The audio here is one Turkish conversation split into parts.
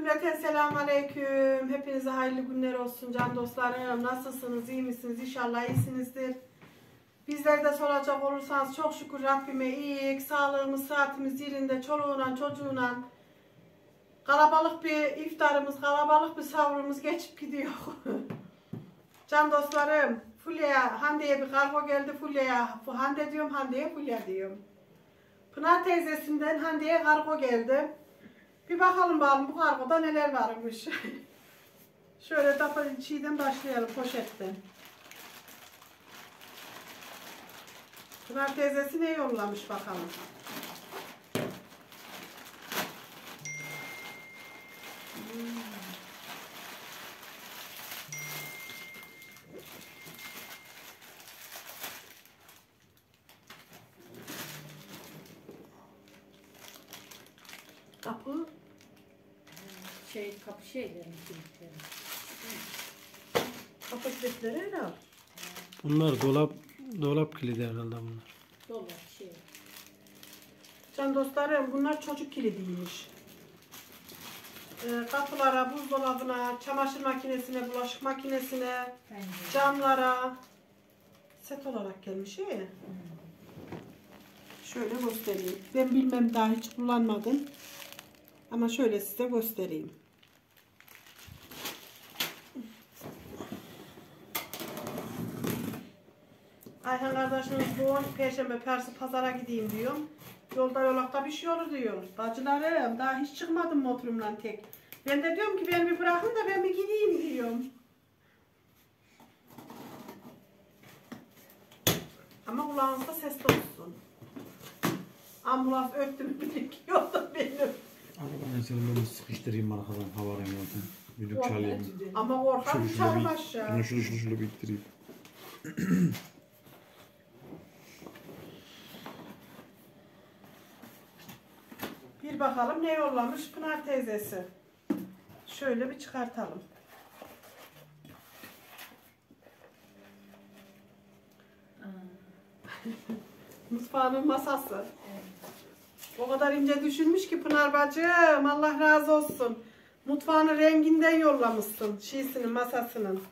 Cümleten selamünaleyküm. Hepinize hayırlı günler olsun can dostlarım. Nasılsınız? İyi misiniz? İnşallah iyisinizdir. Bizler de soracak olursanız çok şükür Rabbime iyiyiz. Sağlığımız, saatimiz yerinde. Çoluğuna, çocuğuna. Kalabalık bir iftarımız, kalabalık bir savrumuz geçip gidiyor. Can dostlarım, Fulya'ya, Hande'ye bir kargo geldi. Fulya'ya, Hande diyorum, Hande'ye Fulya diyorum. Pınar teyzesinden Hande'ye kargo geldi. Bir bakalım bu kargoda neler varmış. Şöyle şeyden başlayalım, poşetten. Pınar teyzesi ne yollamış bakalım. Kapı. Kapı şeyleri. Kapı kilitleri öyle. Bunlar dolap kilidi herhalde bunlar. Dolap şey. Can dostlarım bunlar çocuk kilidiymiş. Kapılara, buzdolabına, çamaşır makinesine, bulaşık makinesine, camlara set olarak gelmiş iyi. Şöyle göstereyim. Ben bilmem daha hiç kullanmadım. Ama şöyle size göstereyim. Ayhan kardeşimiz bu Perşembe pazara gideyim diyorum. Yolda yolakta bir şey olur diyor. Bacılarım daha hiç çıkmadım motorumla tek. Ben de diyorum ki beni bir bırakın da ben bir gideyim diyorum. Ama kulağınızda ses de olsun. Ambulans öttüm birikiyordu benim. Ben seni böyle sıkıştırayım arkadan hava renginden. Düdük çalayım. Ama korkak uçarım aşağı. Şunu bir ittireyim. Bir bakalım ne yollamış Pınar teyzesi. Şöyle bir çıkartalım. Mutfağının masası. Evet. O kadar ince düşünmüş ki Pınar bacım, Allah razı olsun. Mutfağının renginden yollamışsın şeysinin, masasının.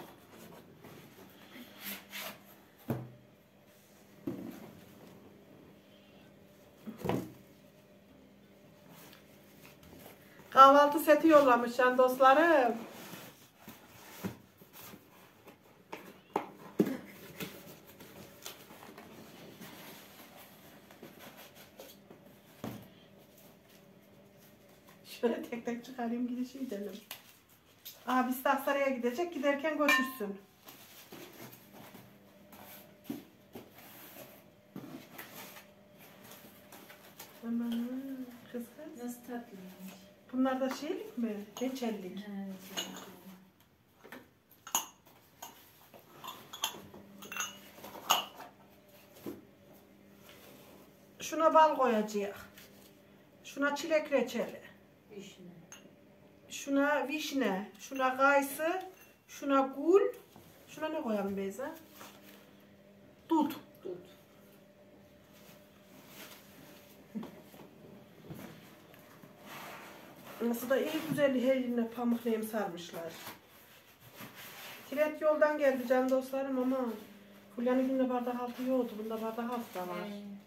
Kahvaltı seti yollamış can dostlarım. Şöyle tek tek çıkarayım gidişi gidelim. Abisi de Aksaray'a gidecek, giderken götürsün. Aman kız. Nasıl tatlıymış. Bunlar da şeylik mi? Reçellik. Evet. Şuna bal koyacağız. Şuna çilek reçeli. Vişne. Şuna vişne. Şuna kayısı. Şuna gul. Şuna ne koyalım Beyza? Dut. Dut. Nasıl da iyi güzel her yerine pamuk neyim sarmışlar. Tibet yoldan geldi can dostlarım ama Fulya'nın günde bardak altı yoktu. Bunda bardak altı da var.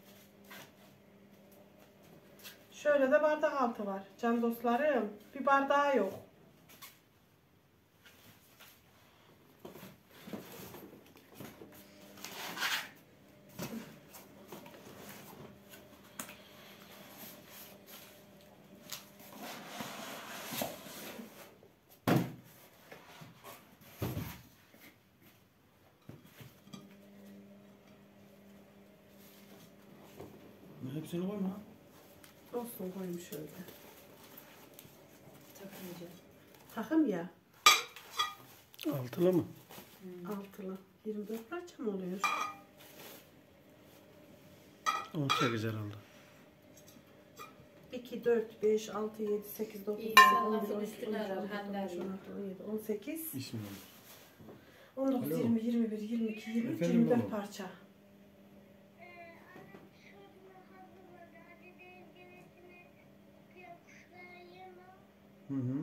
Şöyle de bardak altı var can dostlarım. Bir bardağı yok. Hepsini koyma. Olsun koyayım şöyle. Takınca. Takım ya. Altılı mı? Altılı. 24 parça mı oluyor? 18 herhalde. 2, 4, 5, 6, 7, 8, 9, 10, İyi, 11, lafın 12, üstüne 13, arar, 14, Hande 15, 16, 17, 18, İsmi 19, Alo. 20, 21, 22, 23, Efendim 24 baba? parça. Hı hı.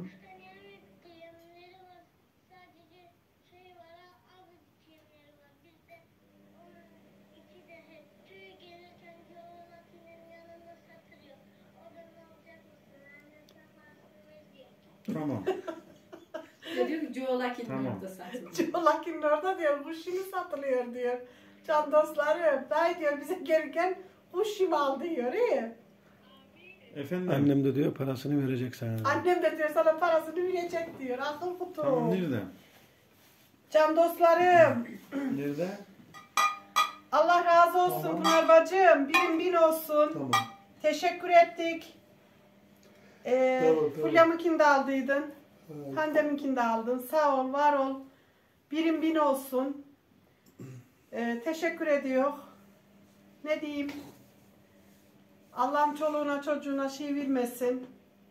Tamam. Diyor ki Joelaki'nin Tamam. orada satılıyor. Çolakin'in orada diyor kuş yemi satılıyor diyor. Can dostlarım. Dayı diyor bize gelirken kuş yemi al diyor. İyi. Efendim. Annem de diyor parasını verecek sana. Annem de diyor sana parasını verecek diyor. Akıl kutu. Tamam nerede? Can dostlarım. Nerede? Allah razı olsun Tamam. Pınar bacım. Bin olsun. Tamam. Teşekkür ettik. Tamam. Fulya'mınkini de aldıydın. Evet. Hande'minkini de aldın. Sağ ol, var ol. Bin olsun. Teşekkür ediyor. Ne diyeyim? Allah'ım çoluğuna çocuğuna şey vermesin.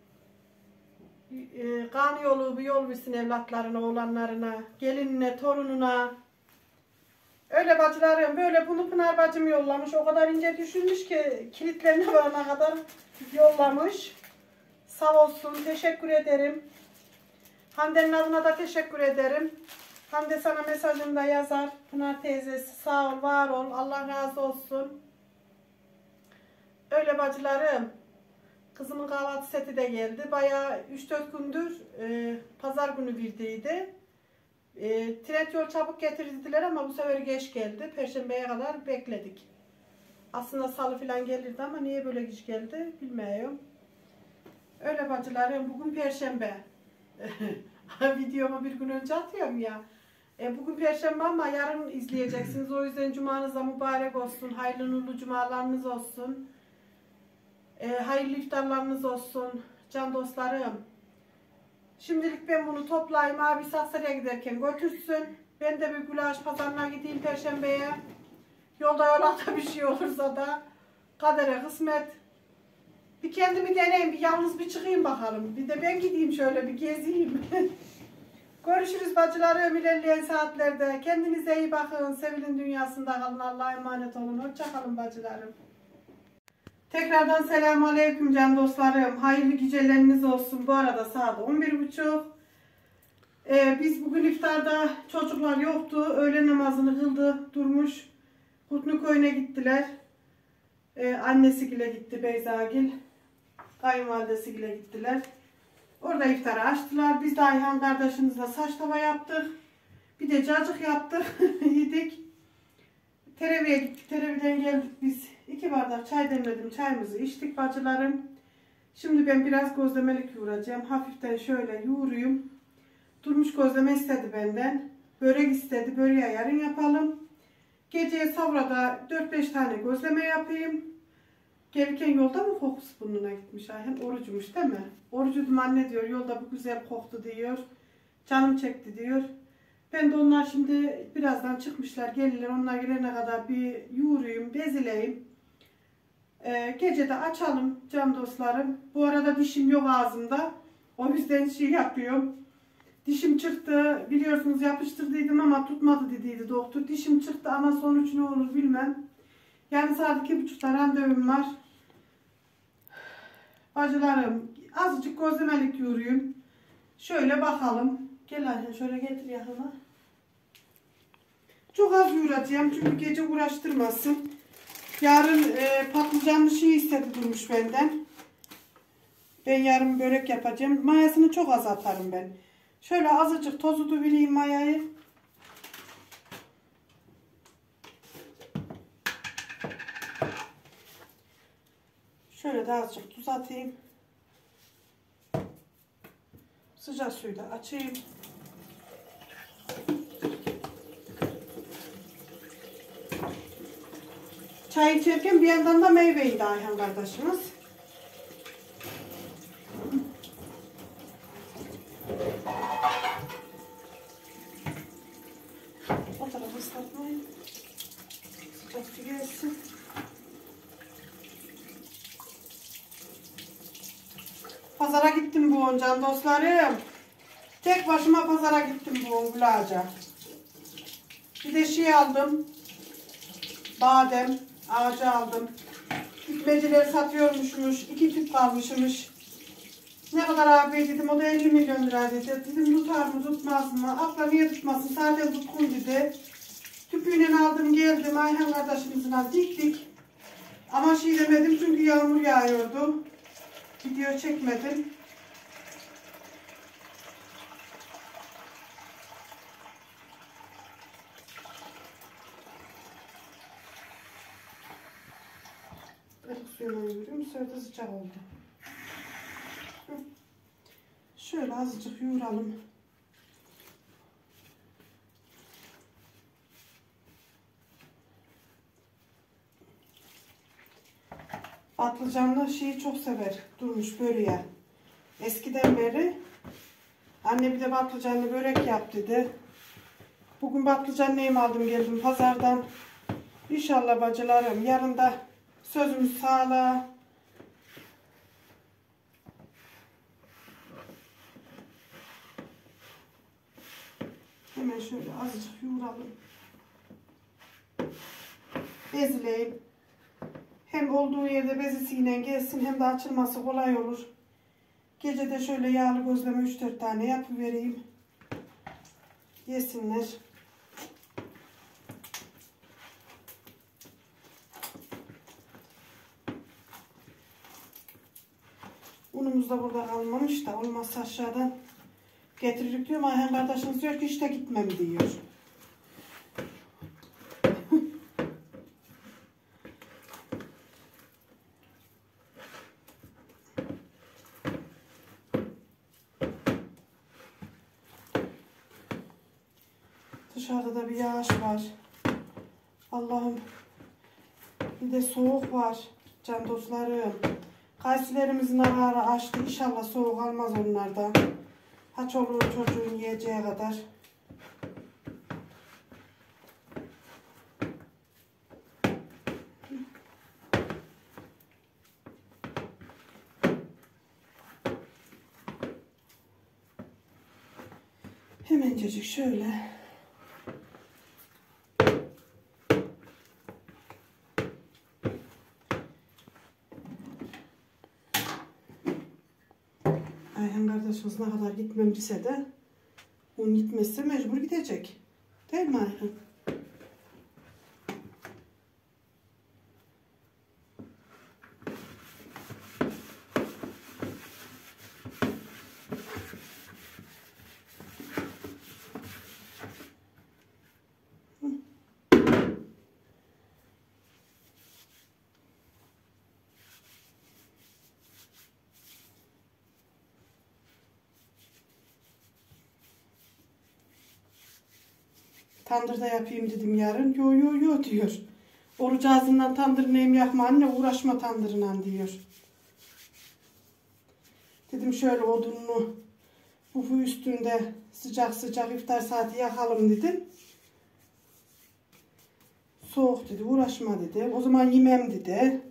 Kan yolu bir yol versin evlatlarına, oğlanlarına, gelinine, torununa. Öyle bacılarım, böyle bunu Pınar bacım yollamış. O kadar ince düşünmüş ki kilitlerine varana kadar yollamış. Sağ olsun, teşekkür ederim. Hande'nin adına da teşekkür ederim. Hande sana mesajını da yazar. Pınar teyzesi sağ ol, var ol. Allah razı olsun. Öyle bacılarım. Kızımın kahvaltı seti de geldi. Bayağı 3-4 gündür pazar günü birdiydi. Tren yol çabuk getirdiler ama bu sefer geç geldi. Perşembeye kadar bekledik. Aslında salı falan gelirdi ama niye böyle geç geldi bilmiyorum. Öyle bacılarım, bugün perşembe. Videomu bir gün önce atıyorum ya. Bugün perşembe ama yarın izleyeceksiniz. O yüzden cumanız da mübarek olsun. Hayırlı nurlu cumalarınız olsun. Hayırlı iftarlarınız olsun. Can dostlarım. Şimdilik ben bunu toplayayım. Abi Saksarı'ya giderken götürsün. Ben de bir Gülaş pazarına gideyim perşembeye. Yolda bir şey olursa da kadere kısmet. Bir kendimi deneyim, bir yalnız bir çıkayım bakalım. Bir de ben gideyim şöyle bir gezeyim. Görüşürüz bacılarım ilerleyen saatlerde. Kendinize iyi bakın. Sevilin dünyasında kalın. Allah'a emanet olun. Hoşça kalın bacılarım. Tekrardan selamun aleyküm can dostlarım. Hayırlı geceleriniz olsun. Bu arada saat 11.30. Biz bugün iftarda çocuklar yoktu. Öğle namazını kıldı, durmuş. Kutlu köyüne gittiler. Annesiyle gitti Beyzagil. Kayınvalidesiyle gittiler. Orada iftarı açtılar. Biz de Ayhan kardeşimizle saç tava yaptık. Bir de cacık yaptık. Yedik. Tereviye gittik. Tereviden geldik biz. 2 bardak çay demledim. Çayımızı içtik bacılarım. Şimdi ben biraz gözlemelik yoğuracağım. Hafiften şöyle yoğuruyum. Durmuş gözleme istedi benden. Börek istedi. Böreği yarın yapalım. Geceye savrada 4-5 tane gözleme yapayım. Gelirken yolda mı kokusu burnuna gitmiş? Ayhan orucumuş değil mi? Orucudum anne diyor. Yolda bu güzel koktu diyor. Canım çekti diyor. Ben de onlar şimdi birazdan çıkmışlar. Gelirler. Onlar gelene kadar bir yoğurayım, bezileyim. Gece de açalım can dostlarım. Bu arada dişim yok ağzımda. O yüzden şey yapıyorum. Dişim çıktı. Biliyorsunuz yapıştırdıydım ama tutmadı dediydi doktor. Dişim çıktı ama sonuç ne olur bilmem. Yani saat 2.30'da randevum var. Bacılarım azıcık gözlemelik yoğurayım. Şöyle bakalım. Gel Ayhan şöyle getir yakına. Çok az yoğuracağım çünkü gece uğraştırmasın. Yarın patlıcanlı şey istedi Durmuş benden. Ben yarın börek yapacağım. Mayasını çok az atarım ben. Şöyle azıcık tozu da vereyim mayayı. Şöyle de azıcık tuz atayım. Sıcak suyu da açayım. Çay içerken bir yandan da meyveyi de Ayhan kardeşimiz. O tarafı ıslatmayın. Sıcak su gelsin. Pazara gittim bu can dostlarım. Tek başıma pazara gittim bu Gülağaca. Bir de şey aldım. Badem ağacı aldım. Gitmeciler satıyormuşmuş. 2 tüp kalmışmış. Ne kadar abi dedim, o da 50 milyon lira dedi. Dedim tutar mı tutmaz mı? Abla niye tutmasın, zaten tutkun dedi. Tüpüyle aldım geldim, Ayhan kardeşimizin diktik. Ama şey demedim çünkü yağmur yağıyordu. Video çekmedim. Ilık suyuna yürüyorum, sonra da sıcak oldu. Şöyle azıcık yoğuralım. Patlıcanlı şeyi çok sever. Durmuş böreği. Eskiden beri anne bir de patlıcanlı börek yap dedi. Bugün patlıcan neyim aldım geldim pazardan. İnşallah bacılarım. Yarın da sözümüz sağlığa. Hemen şöyle azıcık yoğuralım. Bezleyeyim. Hem olduğu yerde bezisiyle gelsin hem de açılması kolay olur. Gece de şöyle yağlı gözleme 3-4 tane yapıvereyim. Yesinler. Unumuz da burada kalmamış da olmazsa aşağıdan getiririk diyorum. Ayhan kardeşimiz diyor ki işte gitmem diyor. Dışarıda da bir yağış var. Allah'ım. Bir de soğuk var. Can dostlarım. Kaysilerimizin ararı açtı. İnşallah soğuk almaz onlardan. Ha çoluğun çocuğun yiyeceği kadar. Hemencecik şöyle. Ayhan kardeşimiz ne kadar gitmem dese de onun gitmezse mecbur gidecek. Değil mi Ayhan? Tandırda yapayım dedim yarın. Yo yo yo diyor. Oruç ağzından tandır neyim yakma anne, uğraşma tandırından diyor. Dedim şöyle odununu bufu üstünde sıcak sıcak iftar saati yakalım dedim. Soğuk dedi, uğraşma dedi. O zaman yemem dedi.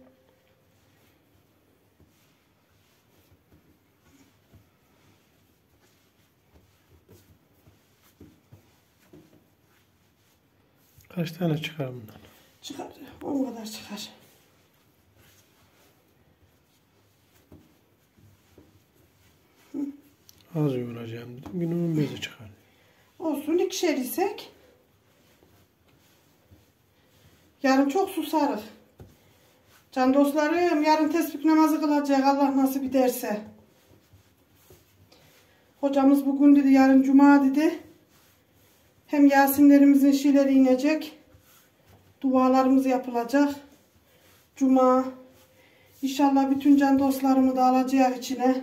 Kaç tane çıkar bundan? Çıkar. O kadar çıkar. Az yoğuracağım dedim. Günün bezi çıkar. Olsun, ikişer isek. Yarın çok susarız. Can dostlarım, yarın tesbih namazı kılacak Allah nasip ederse. Hocamız bugün dedi, yarın cuma dedi. Hem Yasinlerimizin şeyleri inecek. Dualarımız yapılacak. Cuma. İnşallah bütün can dostlarımı da alacak içine.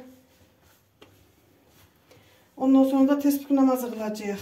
Ondan sonra da tesbih namazı kılacak.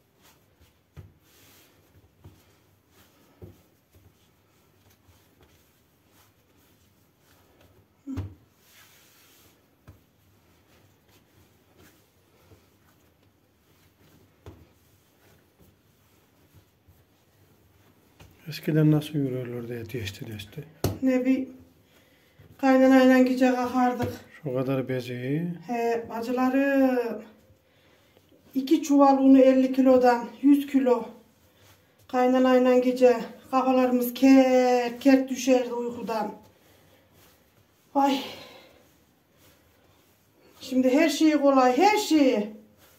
Eskiden nasıl yürüyorlardı yetişti desti. Ne bir kaynanayla gece kalkardık. Şu kadar bezi. He bacılarım. 2 çuval unu 50 kilodan 100 kilo. Kaynanayla gece kafalarımız ker ker düşerdi uykudan. Vay. Şimdi her şeyi kolay, her şeyi.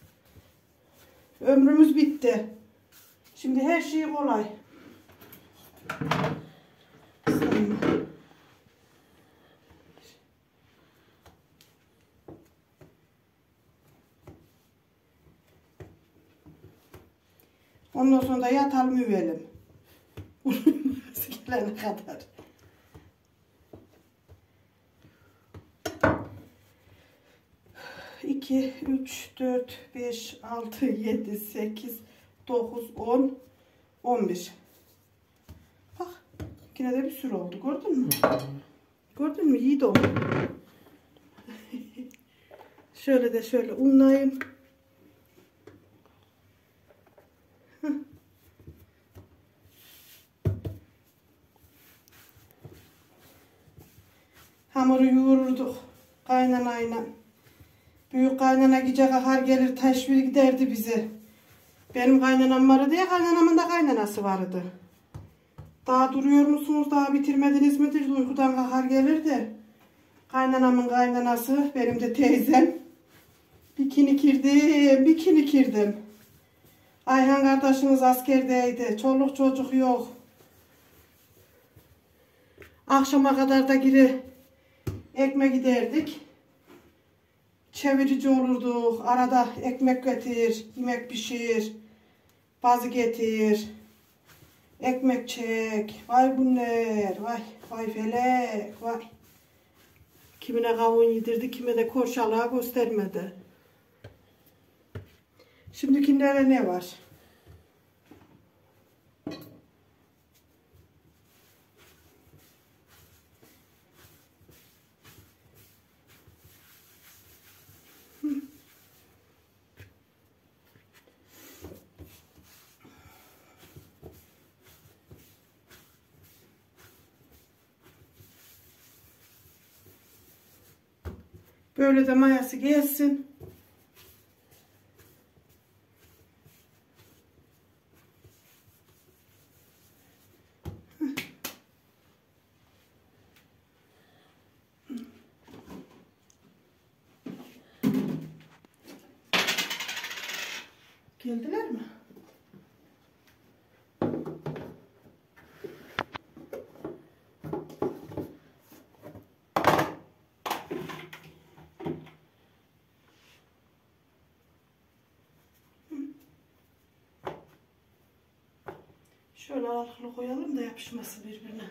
Ömrümüz bitti. Şimdi her şeyi kolay. Ondan sonra da yatalım üvelim. Uyuması gelene kadar. İki, üç, dört, beş, altı, yedi, sekiz, 9, 10, 11. Bak yine de bir sürü oldu. Gördün mü? Gördün mü? İyi de oldu. Şöyle de şöyle unlayayım. Hamuru yoğururduk kaynanayla. Büyük kaynana gece kalkar gelir teşvir giderdi bizi. Benim kaynanam vardı ya, kaynanamın da kaynanası vardı. Daha duruyor musunuz, daha bitirmediniz midir? Uykudan kalkar gelirdi. Kaynanamın kaynanası, benim de teyzem. Bikini kirdim. Ayhan kardeşimiz askerdeydi. Çoluk çocuk yok. Akşama kadar da geri ekmek giderdik. Çevirici olurduk. Arada ekmek getir, yemek pişir, bazı getir, ekmek çek. Vay bunlar, vay felek, vay. Kimine kavun yedirdi, kime de korşalığa göstermedi. Şimdikilere ne var? Böyle de mayası gelsin. Geldiler mi? Şöyle aralıklı koyalım da yapışması birbirine.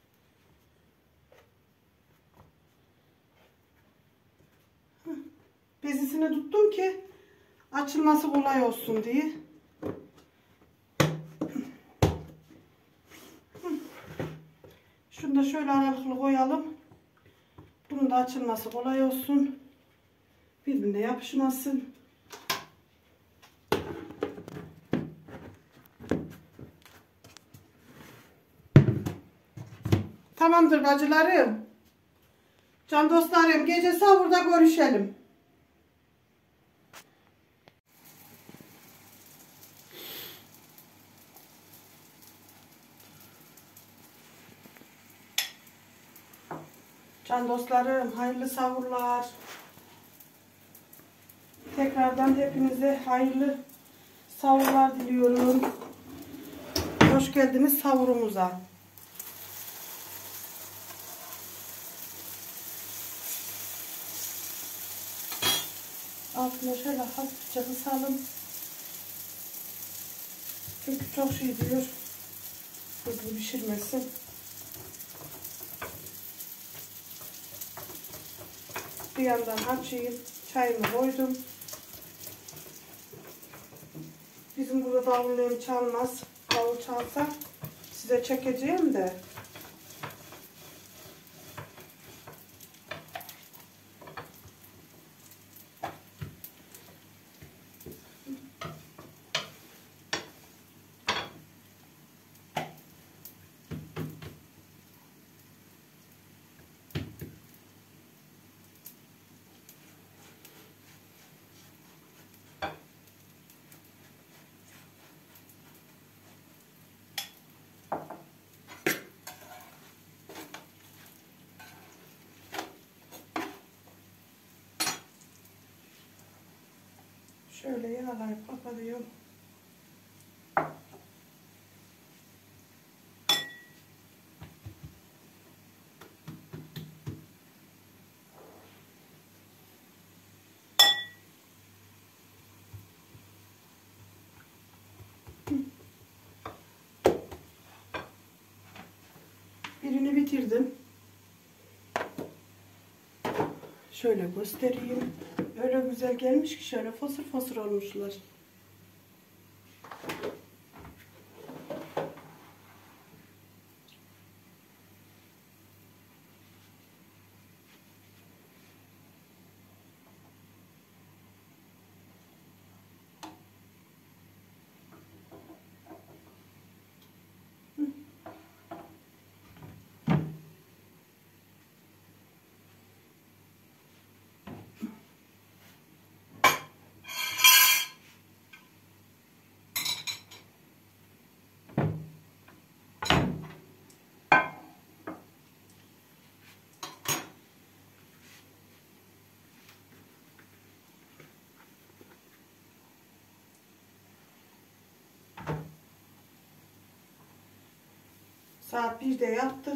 Bezisini tuttum ki açılması kolay olsun diye. Şunu da şöyle aralıklı koyalım. Bunun da açılması kolay olsun. Birbirine yapışmasın. Tamamdır bacılarım. Can dostlarım, gece sahurda görüşelim. Can dostlarım, hayırlı sahurlar. Tekrardan hepinize hayırlı sahurlar diliyorum. Hoş geldiniz sahurumuza. Altına şöyle hafifçe kısalım. Çünkü çok şey diyor. Hızlı pişirmesin. Bir yandan açayım. Çayımı koydum. Bizim burada davullarım çalmaz. Davul çalsa size çekeceğim de. Şöyle yağlayıp kapatıyorum. Birini bitirdim. Şöyle göstereyim. Öyle güzel gelmiş ki şöyle fosur fosur olmuşlar. Saat 1'de yaptık.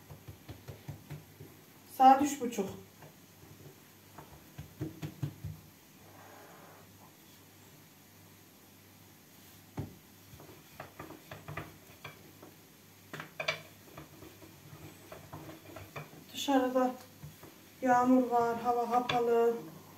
Saat 3:30. Dışarıda yağmur var, hava kapalı.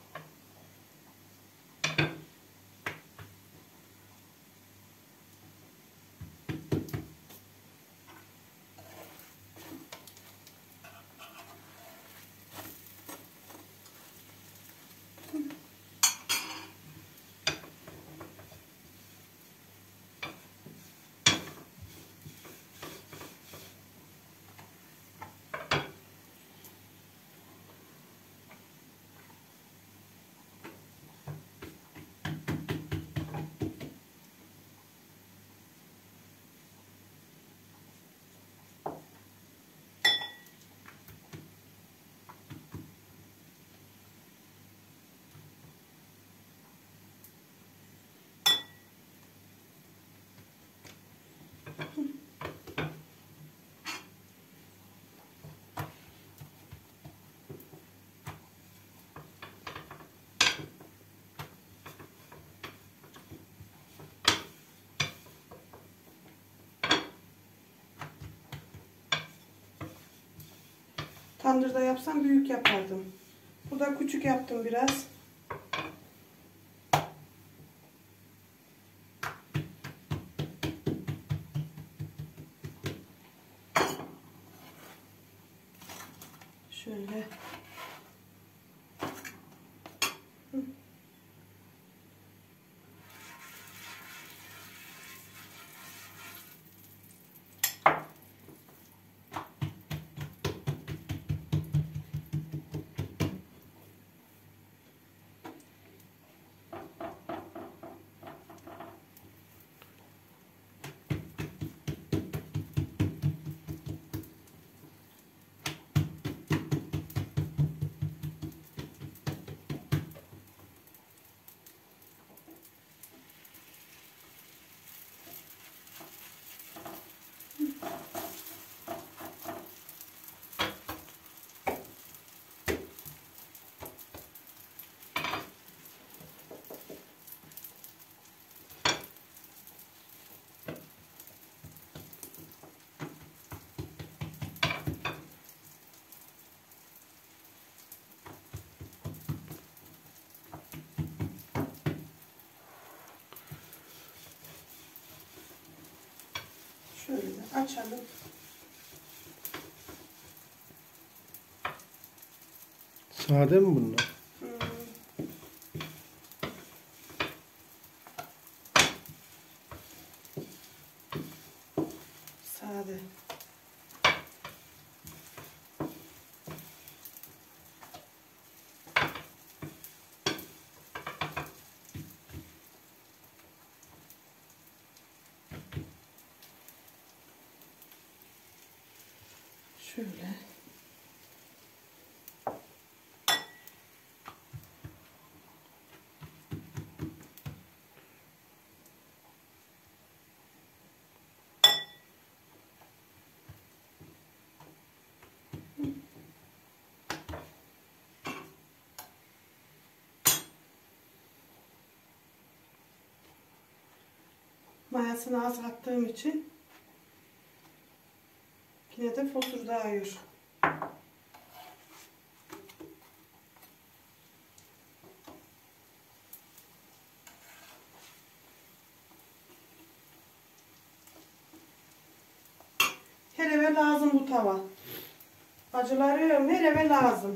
Tandırda yapsam büyük yapardım. Burada küçük yaptım biraz. Şöyle. Şöyle de açalım. Sade mi bunlar? Sade. Şöyle. mayasını az kattığım için yine de fosur dağıyor. Her eve lazım bu tava. Bacılarım, her eve lazım.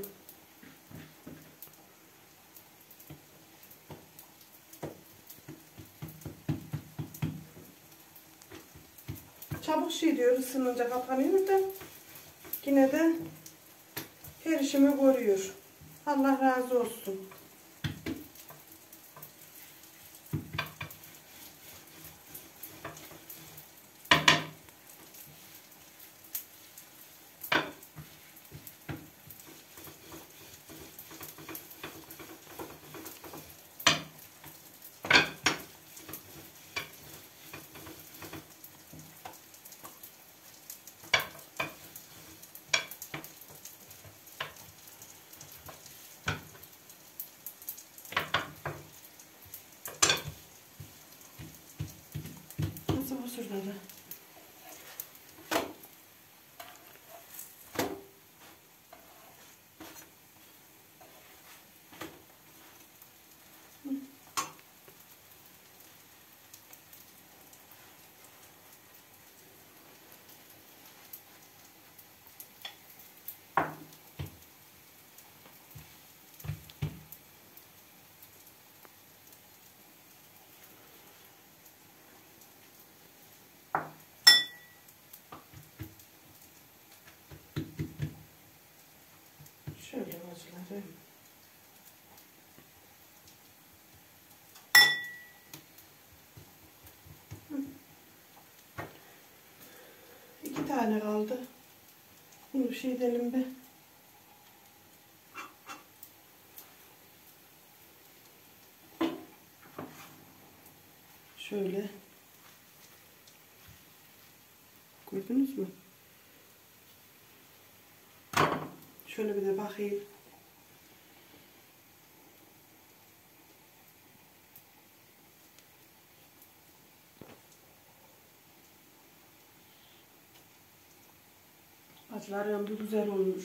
Çabuk şey diyor, ısınınca kapanıyor da yine de her işimi görüyor. Allah razı olsun. Nasıl bu sırada? Şöyle bacılarım. İki tane kaldı. Bunu bir şey edelim be. Şöyle. Gördünüz mü? Şöyle bir de bakayım. Bacılarım bu güzel olmuş.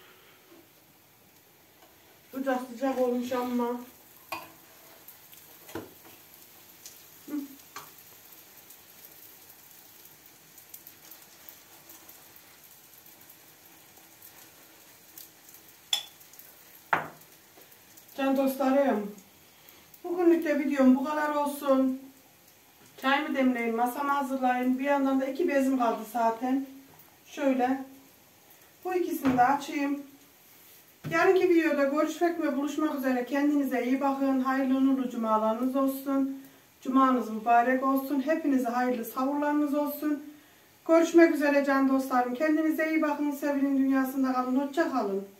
Sıcak sıcak olmuş ama. Can dostlarım, bugünlük de videom bu kadar olsun. Çayımı demleyin, masamı hazırlayın. Bir yandan da 2 bezim kaldı zaten. Şöyle. Bu ikisini de açayım. Yarınki videoda görüşmek ve buluşmak üzere. Kendinize iyi bakın. Hayırlı nurlu cumalarınız olsun. Cumanız mübarek olsun. Hepinize hayırlı sahurlarınız olsun. Görüşmek üzere can dostlarım. Kendinize iyi bakın. Sevinin dünyasında kalın. Hoşça kalın.